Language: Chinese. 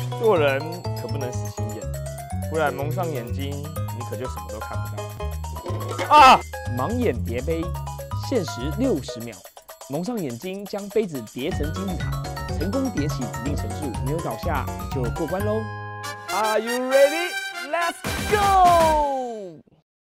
做人可不能死心眼，不然蒙上眼睛，你可就什么都看不到。啊！盲眼叠杯，限时60秒，蒙上眼睛将杯子叠成金字塔，成功叠起指定层数，没有倒下就过关喽。Are you ready? Let's go!